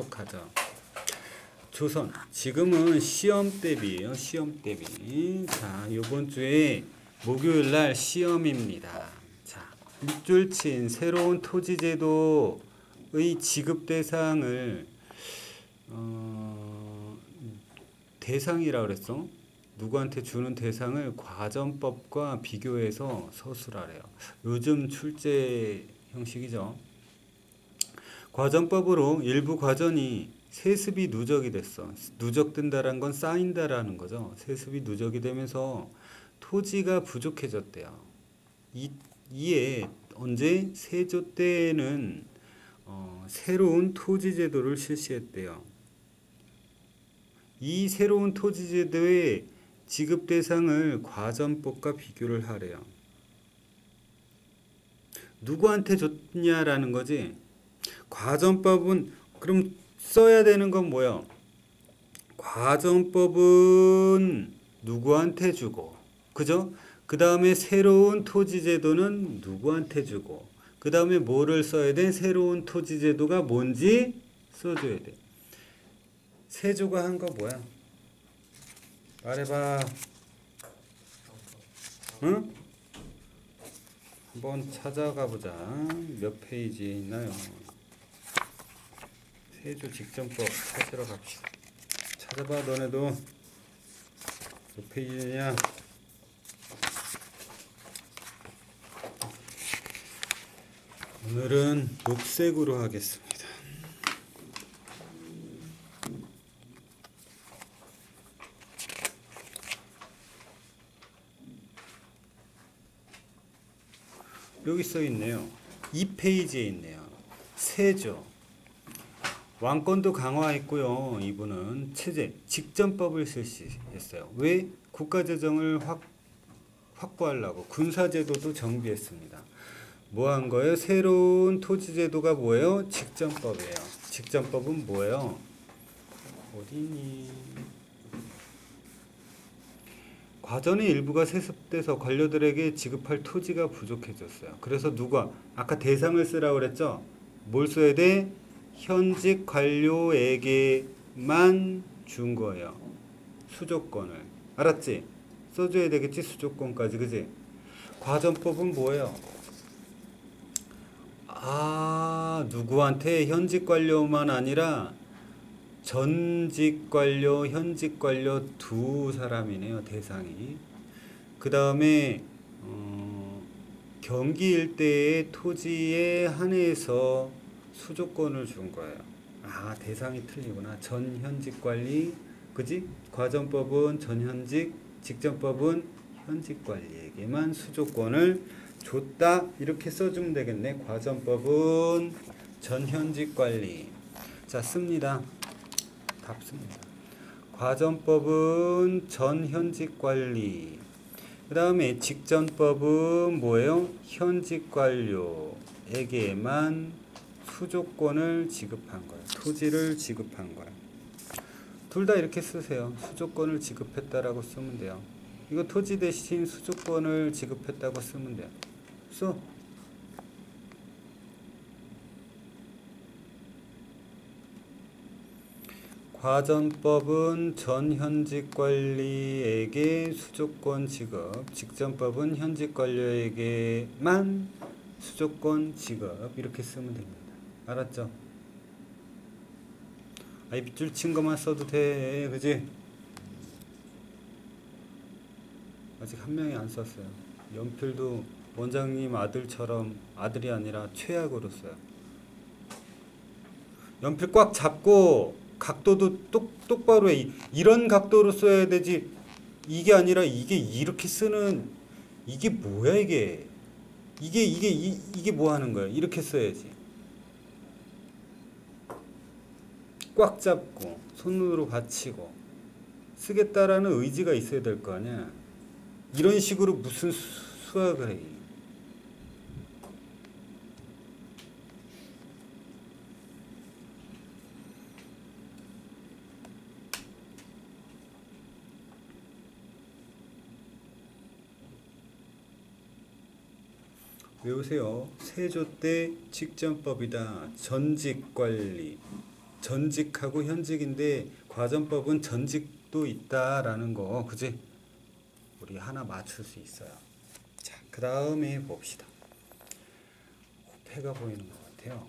해석하죠. 조선. 지금은 시험 대비예요. 시험 대비. 자, 이번 주에 목요일 날 시험입니다. 자, 밑줄친 새로운 토지제도의 지급 대상을 대상이라 그랬어. 누구한테 주는 대상을 과전법과 비교해서 서술하래요. 요즘 출제 형식이죠. 과전법으로 일부 과전이 세습이 누적이 됐어. 누적된다는 건 쌓인다라는 거죠. 세습이 누적이 되면서 토지가 부족해졌대요. 이에 언제 세조 때에는 새로운 토지제도를 실시했대요. 이 새로운 토지제도의 지급 대상을 과전법과 비교를 하래요. 누구한테 줬냐라는 거지. 과전법은 그럼 써야 되는 건 뭐야? 과전법은 누구한테 주고, 그죠? 그 다음에 새로운 토지제도는 누구한테 주고, 그 다음에 뭐를 써야 돼? 새로운 토지제도가 뭔지 써줘야 돼. 세조가 한 거 뭐야? 말해봐. 응? 한번 찾아가 보자. 몇 페이지에 있나요? 세조 직전법 찾으러 갑시다. 찾아봐, 너네도. 몇 페이지냐? 오늘은 녹색으로 하겠습니다. 여기 써 있네요. 2페이지에 있네요. 세조. 왕권도 강화했고요. 이분은 체제, 직전법을 실시했어요. 왜? 국가재정을 확보하려고 군사제도도 정비했습니다. 뭐 한 거예요? 새로운 토지제도가 뭐예요? 직전법이에요. 직전법은 뭐예요? 어디니? 과전의 일부가 세습돼서 관료들에게 지급할 토지가 부족해졌어요. 그래서 누가? 아까 대상을 쓰라고 그랬죠? 뭘 써야 돼? 현직 관료에게만 준 거예요. 수조권을. 알았지? 써줘야 되겠지? 수조권까지. 그지? 과전법은 뭐예요? 누구한테? 현직 관료만 아니라 전직 관료, 현직 관료 두 사람이네요. 대상이. 그 다음에 경기 일대의 토지에 한해서 수조권을 준 거예요. 대상이 틀리구나. 전현직 관리, 그지? 과전법은 전현직, 직전법은 현직 관리에게만 수조권을 줬다. 이렇게 써주면 되겠네. 과전법은 전현직 관리. 자, 씁니다. 답 씁니다. 과전법은 전현직 관리. 그 다음에 직전법은 뭐예요? 현직 관료에게만 수조권을 지급한 거예요. 토지를 지급한 거예요. 둘 다 이렇게 쓰세요. 수조권을 지급했다라고 쓰면 돼요. 이거 토지 대신 수조권을 지급했다고 쓰면 돼요. 써. 과전법은 전현직 관리에게 수조권 지급, 직전법은 현직 관료에게만 수조권 지급. 이렇게 쓰면 됩니다. 알았죠? 밑줄 친 것만 써도 돼. 그지? 아직 한 명이 안 썼어요. 연필도 원장님 아들처럼 아들이 아니라 최악으로 써요. 연필 꽉 잡고 각도도 똑바로 해. 이런 각도로 써야 되지. 이게 아니라 이게 이렇게 쓰는, 이게 뭐야 이게. 이게 뭐 하는 거야. 이렇게 써야지. 꽉 잡고 손으로 받치고 쓰겠다라는 의지가 있어야 될 거 아니야. 이런 식으로 무슨 수학을 해. 외우세요. 세조 때 직전법이다. 전직관리. 전직하고 현직인데 과전법은 전직도 있다라는 거, 그지? 우리 하나 맞출 수 있어요. 자, 그 다음에 봅시다. 호패가 보이는 것 같아요.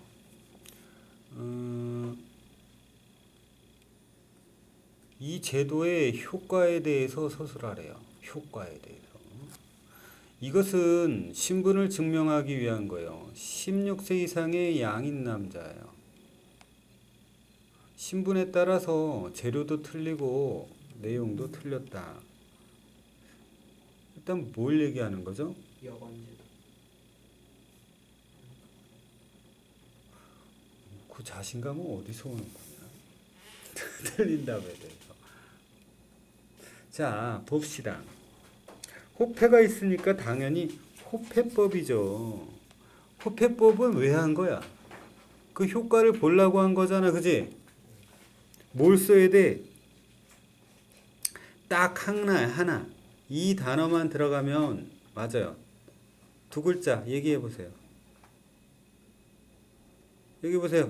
이 제도의 효과에 대해서 서술하래요. 효과에 대해서. 이것은 신분을 증명하기 위한 거예요. 16세 이상의 양인 남자예요. 신분에 따라서 재료도 틀리고 내용도 틀렸다. 일단 뭘 얘기하는 거죠? 여건제도. 그 자신감은 어디서 오는 거냐? 틀린다고 해야 돼서. 자, 봅시다. 호패가 있으니까 당연히 호패법이죠. 호패법은 왜 한 거야? 그 효과를 보려고 한 거잖아, 그지? 뭘 써야 돼? 딱 하나. 이 단어만 들어가면 맞아요. 두 글자 얘기해 보세요. 얘기해 보세요.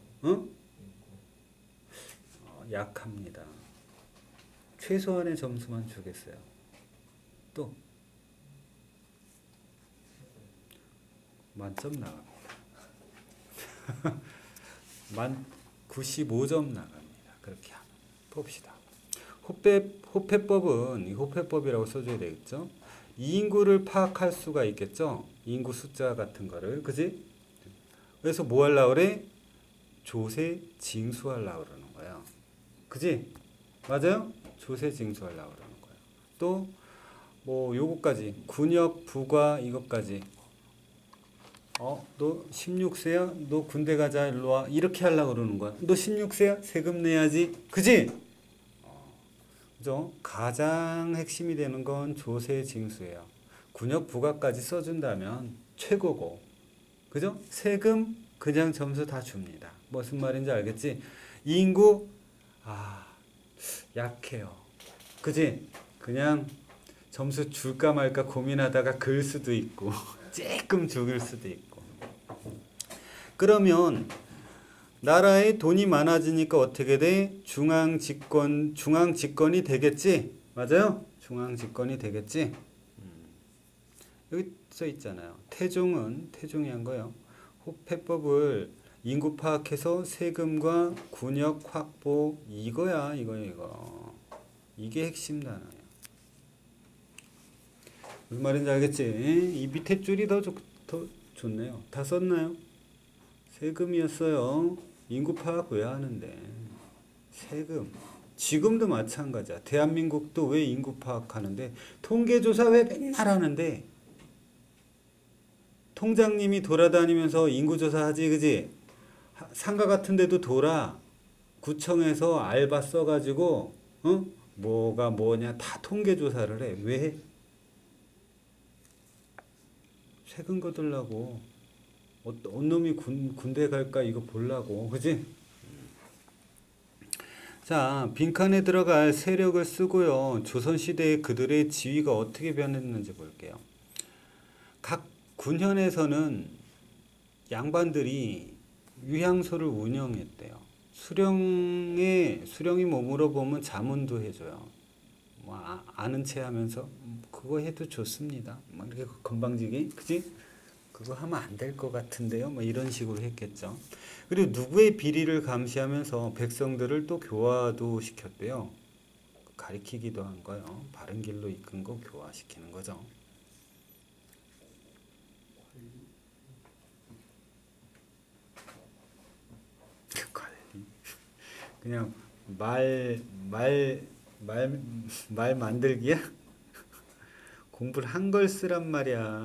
약합니다. 최소한의 점수만 주겠어요. 또 만점 나갑니다. 만 95점 나갑니다. 그렇게 하면 봅시다. 호패법은 이 호패법이라고 써줘야 되겠죠. 인구를 파악할 수가 있겠죠. 인구 숫자 같은 거를, 그지? 그래서 뭐 하려고 그래? 조세 징수하려고 그러는 거예요. 그지? 맞아요? 조세 징수하려고 그러는 거예요. 또 뭐 요거까지 군역 부과 이것까지 너 16세야? 너 군대 가자 일로 와 이렇게 하려고 그러는 거야. 너 16세야? 세금 내야지. 그지? 그죠? 가장 핵심이 되는 건 조세 징수예요. 군역 부과까지 써준다면 최고고, 그죠? 세금 그냥 점수 다 줍니다. 무슨 말인지 알겠지? 인구 약해요. 그지? 그냥 점수 줄까 말까 고민하다가 글 수도 있고 조금 죽을 수도 있고. 그러면 나라에 돈이 많아지니까 어떻게 돼? 중앙집권이 되겠지? 맞아요? 중앙집권이 되겠지? 여기 써 있잖아요. 태종이 한 거예요. 호패법을 인구 파악해서 세금과 군역 확보, 이거야. 이게 핵심 단어예요. 무슨 말인지 알겠지? 이 밑에 줄이 더 좋네요. 다 썼나요? 세금이었어요. 인구 파악 왜 하는데? 세금. 지금도 마찬가지야. 대한민국도 왜 인구 파악하는데? 통계조사 왜 맨날 하는데? 통장님이 돌아다니면서 인구조사 하지, 그지? 상가 같은 데도 돌아. 구청에서 알바 써가지고, 뭐가 뭐냐, 다 통계조사를 해. 왜? 세금 거들라고. 어떤 놈이 군대 갈까 이거 보려고, 그지? 자, 빈칸에 들어갈 세력을 쓰고요. 조선시대에 그들의 지위가 어떻게 변했는지 볼게요. 각 군현에서는 양반들이 유향소를 운영했대요. 수령이 머물어 보면 자문도 해줘요. 뭐 아는 체 하면서 그거 해도 좋습니다. 뭐 이렇게 건방지게, 그지? 그거 하면 안 될 것 같은데요. 뭐 이런 식으로 했겠죠. 그리고 누구의 비리를 감시하면서 백성들을 또 교화도 시켰대요. 가리키기도 한 거요. 바른 길로 이끈 거 교화시키는 거죠. 관리. 그냥 말 만들기야? 공부를 한 걸 쓰란 말이야.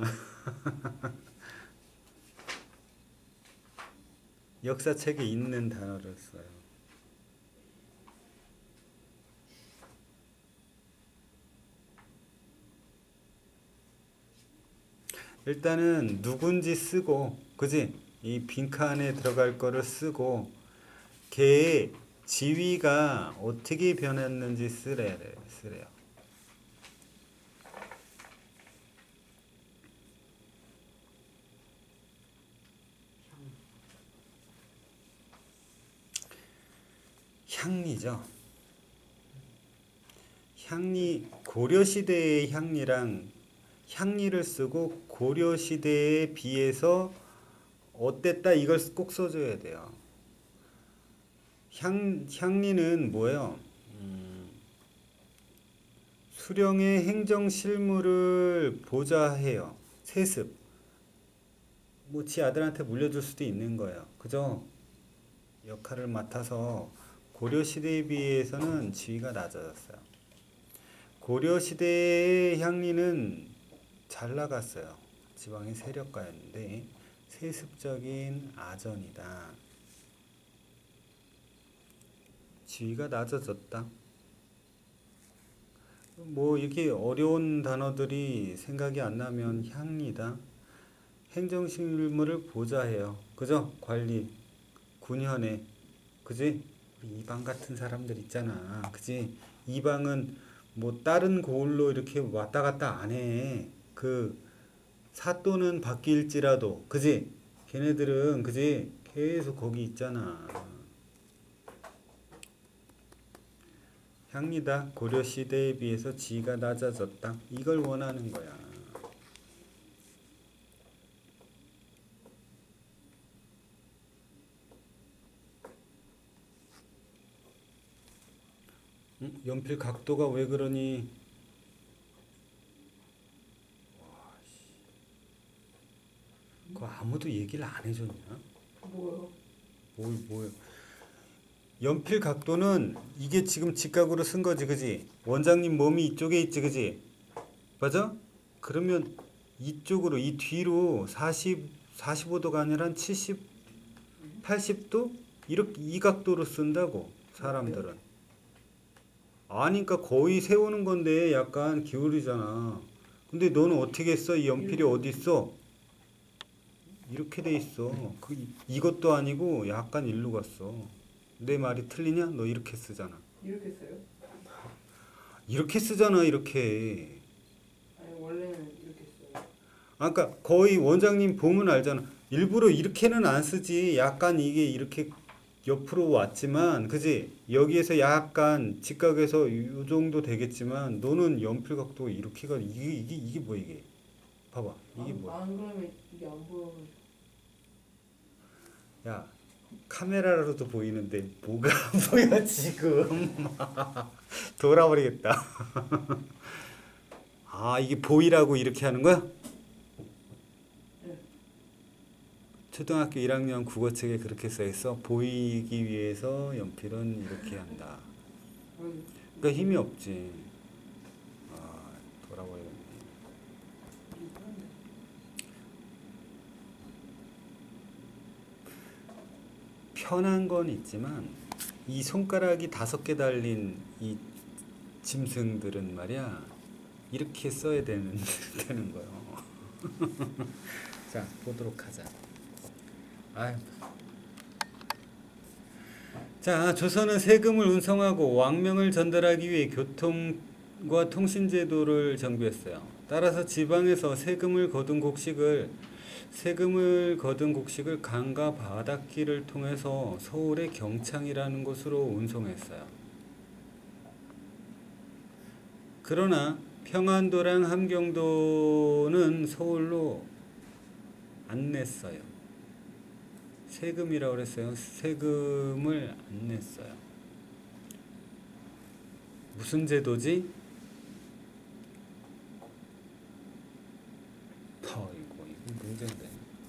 역사책에 있는 단어를 써요. 일단은 누군지 쓰고, 그지? 이 빈칸에 들어갈 거를 쓰고 걔의 지위가 어떻게 변했는지 쓰래요. 향리죠. 향리, 고려시대의 향리랑 향리를 쓰고 고려시대에 비해서 어땠다 이걸 꼭 써줘야 돼요. 향리는 뭐예요? 수령의 행정실무를 보좌해요. 세습. 뭐 지 아들한테 물려줄 수도 있는 거예요. 그죠? 역할을 맡아서 고려시대에 비해서는 지위가 낮아졌어요. 고려시대의 향리는 잘 나갔어요. 지방의 세력가였는데 세습적인 아전이다. 지위가 낮아졌다. 뭐 이렇게 어려운 단어들이 생각이 안 나면 향리다. 행정실무를 보좌해요. 그죠? 관리, 군현에. 그지? 우리 이방 같은 사람들 있잖아. 그지? 이방은 뭐 다른 고을로 이렇게 왔다 갔다 안 해. 그 사또는 바뀔지라도. 그지? 걔네들은 그지? 계속 거기 있잖아. 향리다. 고려시대에 비해서 지위가 낮아졌다. 이걸 원하는 거야. 응? 연필 각도가 왜 그러니? 그거 아무도 얘기를 안 해줬냐? 뭐요? 뭐요? 연필 각도는 이게 지금 직각으로 쓴 거지, 그지? 원장님 몸이 이쪽에 있지, 그지? 맞아? 그러면 이쪽으로, 이 뒤로 45도가 아니라 한 70, 80도? 이렇게 이 각도로 쓴다고, 사람들은. 아니까 거의 세우는 건데 약간 기울이잖아. 근데 너는 어떻게 했어? 이 연필이 어디 있어? 이렇게 돼 있어. 이것도 아니고 약간 일로 갔어. 내 말이 틀리냐? 너 이렇게 쓰잖아. 이렇게 써요? 이렇게 쓰잖아, 이렇게. 아니 원래는 이렇게 써요. 아까 거의 원장님 보면 알잖아. 일부러 이렇게는 안 쓰지. 약간 이게 이렇게 옆으로 왔지만, 그지? 여기에서 약간 직각에서 이 정도 되겠지만, 너는 연필 각도 이렇게가 이게 뭐야 이게? 봐봐, 이게 뭐야? 안 그러면 이게 안 보여. 야, 카메라로도 보이는데 뭐가 안 보여 지금? 돌아버리겠다. 아, 이게 보이라고 이렇게 하는 거야? 네. 초등학교 1학년 국어책에 그렇게 써 있어. 보이기 위해서 연필은 이렇게 한다. 그러니까 힘이 없지. 아, 돌아버리겠네. 편한 건 있지만 이 손가락이 5개 달린 이 짐승들은 말이야 이렇게 써야 되는 거예요. 자, 보도록 하자. 아유. 자, 조선은 세금을 운송하고 왕명을 전달하기 위해 교통과 통신제도를 정비했어요. 따라서 지방에서 세금을 거둔 곡식을 강과 바닷길을 통해서 서울의 경창이라는 곳으로 운송했어요. 그러나 평안도랑 함경도는 서울로 안 냈어요. 세금이라고 그랬어요. 세금을 안 냈어요. 무슨 제도지? 이거 문제인데.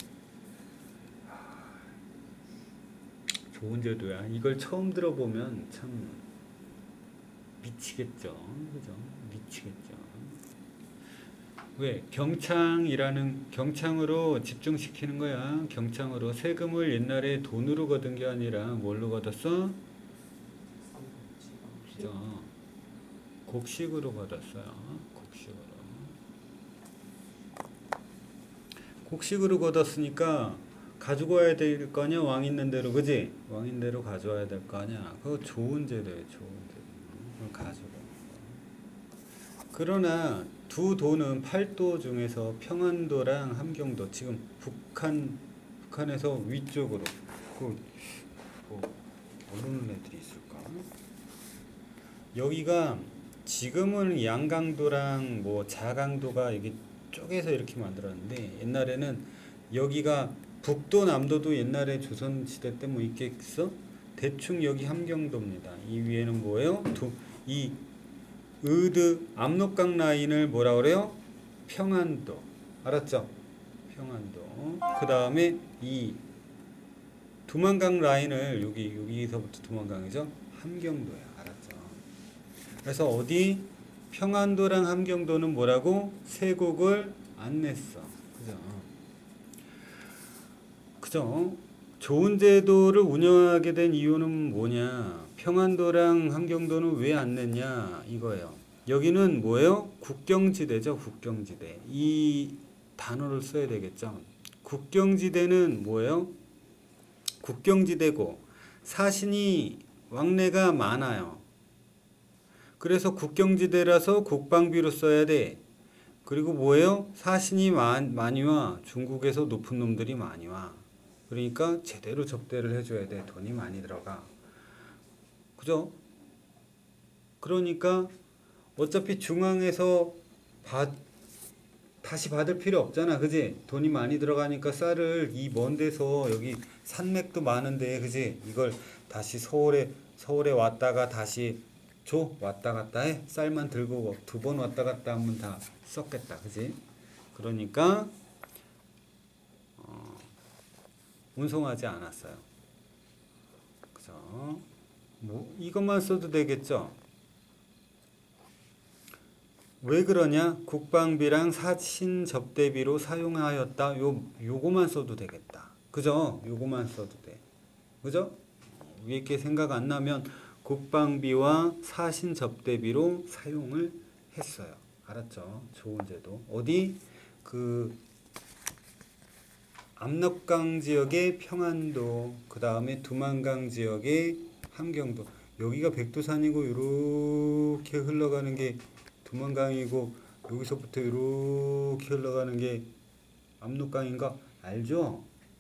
좋은 제도야. 이걸 처음 들어보면 참 미치겠죠. 그죠? 미치겠죠. 왜? 경창으로 집중시키는 거야. 경창으로 세금을 옛날에 돈으로 거둔 게 아니라 뭘로 거뒀어? 그죠? 곡식으로 거뒀어요. 곡식으로 거뒀으니까 가지고 와야 될 거 아니야? 왕 있는 대로, 그지? 왕 있는 대로 가져와야 될 거 아니야? 그거 좋은 제도예요, 좋은 제도. 가지고. 그러나 두 도는 8도 중에서 평안도랑 함경도, 지금 북한에서 위쪽으로, 모르는 애들이 있을까? 여기가 지금은 양강도랑 뭐 자강도가 이게 쪼개서 이렇게 만들었는데 옛날에는 여기가 북도 남도도 옛날에 조선시대 때 뭐 있겠어? 대충 여기 함경도입니다. 이 위에는 뭐예요? 이 의드 압록강 라인을 뭐라 그래요? 평안도. 알았죠? 평안도. 그 다음에 이 두만강 라인을 여기서부터 두만강이죠? 함경도야. 알았죠? 그래서 어디 평안도랑 함경도는 뭐라고? 세곡을 안 냈어. 그죠? 그죠? 좋은 제도를 운영하게 된 이유는 뭐냐? 평안도랑 함경도는 왜 안 냈냐? 이거예요. 여기는 뭐예요? 국경지대죠, 국경지대. 이 단어를 써야 되겠죠. 국경지대는 뭐예요? 국경지대고 사신이 왕래가 많아요. 그래서 국경지대라서 국방비로 써야 돼. 그리고 뭐예요? 사신이 많이 와. 중국에서 높은 놈들이 많이 와. 그러니까 제대로 접대를 해줘야 돼. 돈이 많이 들어가. 그죠? 그러니까 어차피 중앙에서 다시 받을 필요 없잖아. 그지? 돈이 많이 들어가니까 쌀을 이 먼 데서 여기 산맥도 많은데 그지? 이걸 다시 서울에 왔다가 다시 줘. 왔다 갔다 해. 쌀만 들고 2번 왔다 갔다 하면 다 썼겠다. 그지? 그러니까 운송하지 않았어요. 그죠? 뭐 이것만 써도 되겠죠? 왜 그러냐? 국방비랑 사신 접대비로 사용하였다. 요거만 써도 되겠다. 그죠? 요거만 써도 돼. 그죠? 위에 게 생각 안 나면 국방비와 사신 접대비로 사용을 했어요. 알았죠? 좋은 제도. 어디? 그 압록강 지역의 평안도, 그 다음에 두만강 지역의 함경도. 여기가 백두산이고 이렇게 흘러가는 게 두만강이고 여기서부터 이렇게 흘러가는 게 압록강인가? 알죠?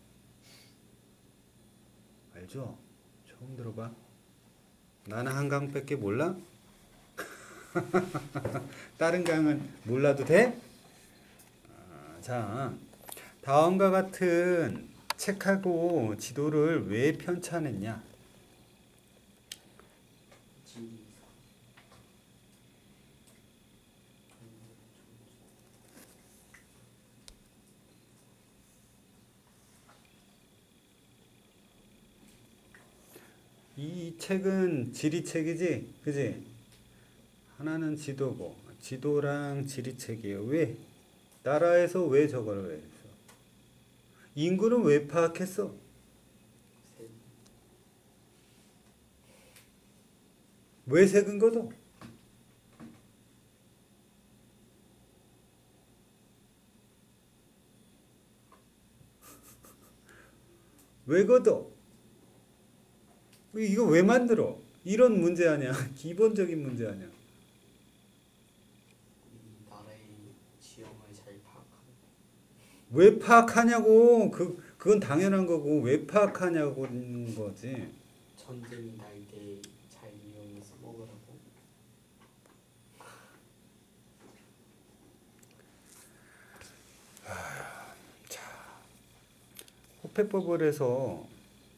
알죠? 처음 들어봐. 나는 한강밖에 몰라? 다른 강은 몰라도 돼? 자, 다음과 같은 책하고 지도를 왜 편찬했냐? 이 책은 지리책이지? 그지? 하나는 지도고 지도랑 지리책이에요. 왜? 나라에서 왜 저걸 왜 했어? 인구는 왜 파악했어? 왜 세금 걷어? 왜 걷어? 이거 왜 만들어? 이런 문제 아니야. 기본적인 문제 아니야. 이 나라의 지형을 잘 파악하는. 왜 파악하냐고. 그건 당연한 거고 왜 파악하냐고는 거지. 전쟁이 날 때 잘 이용해서 먹으라고. 호패법을 해서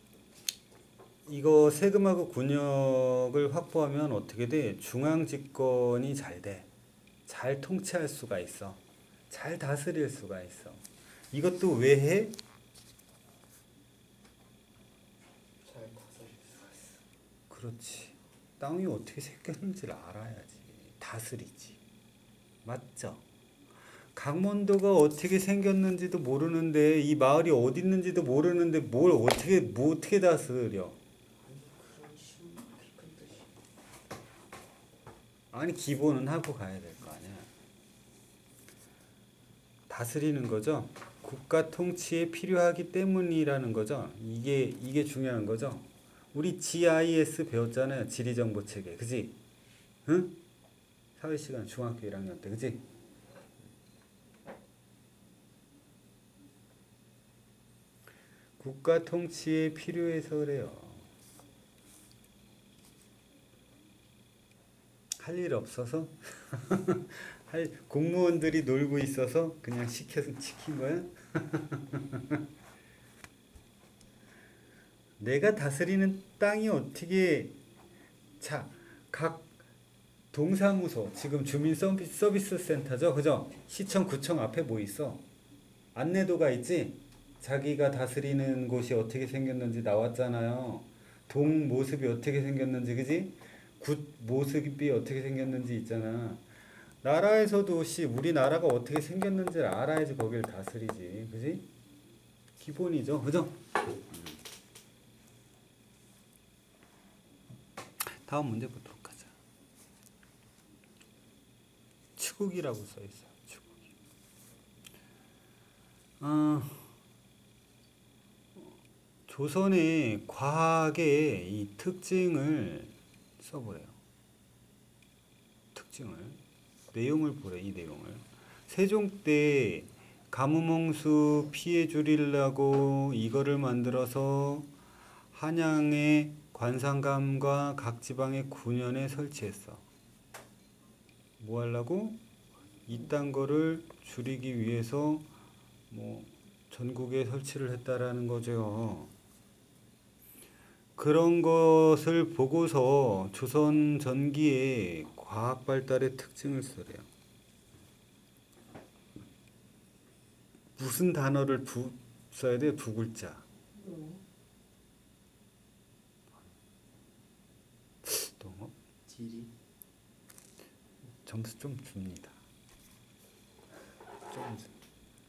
이거 세금하고 군역을 확보하면 어떻게 돼? 중앙 집권이 잘 돼. 잘 통치할 수가 있어. 잘 다스릴 수가 있어. 이것도 왜 해? 잘 다스릴 수가 있어. 그렇지. 땅이 어떻게 생겼는지를 알아야지. 다스리지. 맞죠? 강원도가 어떻게 생겼는지도 모르는데 이 마을이 어디 있는지도 모르는데 뭘 어떻게 다스려? 아니 그런 쉬운 깊은 뜻이. 아니 기본은 하고 가야 될 거 아니야. 다스리는 거죠. 국가 통치에 필요하기 때문이라는 거죠. 이게 중요한 거죠. 우리 GIS 배웠잖아요. 지리정보체계. 그지? 응? 사회시간 중학교 1학년 때. 그지? 국가 통치에 필요해서 그래요. 할 일 없어서 공무원들이 놀고 있어서 그냥 시킨 거야? 내가 다스리는 땅이 어떻게 각 동사무소 지금 주민 서비스 센터죠, 그죠? 시청 구청 앞에 뭐 있어? 안내도가 있지? 자기가 다스리는 곳이 어떻게 생겼는지 나왔잖아요. 동 모습이 어떻게 생겼는지, 그지? 굿 모습이 어떻게 생겼는지 있잖아. 나라에서도 우리나라가 어떻게 생겼는지를 알아야지 거길 다스리지, 그지? 기본이죠, 그죠? 다음 문제 보도록 하자. 추국이라고 써 있어요. 추국이. 조선의 과학의 이 특징을 써보래요. 특징을. 내용을 보래, 이 내용을. 세종 때 가뭄홍수 피해 줄이려고 이거를 만들어서 한양의 관상감과 각 지방의 군현에 설치했어. 뭐 하려고? 이딴 거를 줄이기 위해서 뭐 전국에 설치를 했다라는 거죠. 그런 것을 보고서 조선 전기의 과학 발달의 특징을 쓰래요. 무슨 단어를 써야 돼? 두 글자. 동업? 지리. 점수 좀 줍니다. 조금 줍니다.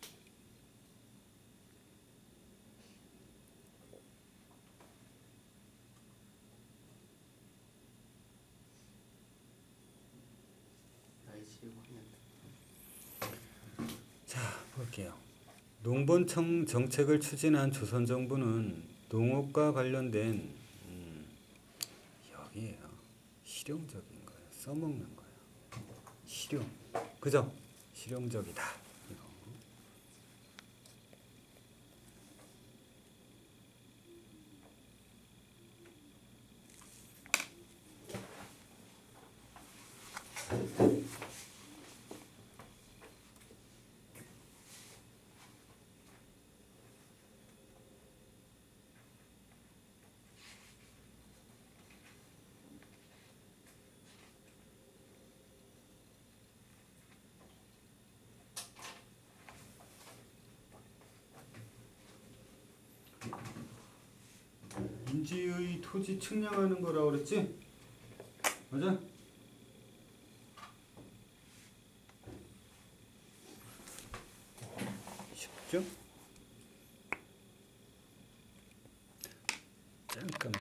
날씨 확인. 자, 볼게요. 농번청 정책을 추진한 조선 정부는 농업과 관련된 여기에요. 실용적인 거예요. 써먹는 거예요. 실용. 그죠? 실용적이다. 이거. 인지의 토지 측량하는 거라고 그랬지? 맞아? 쉽죠? 잠깐만.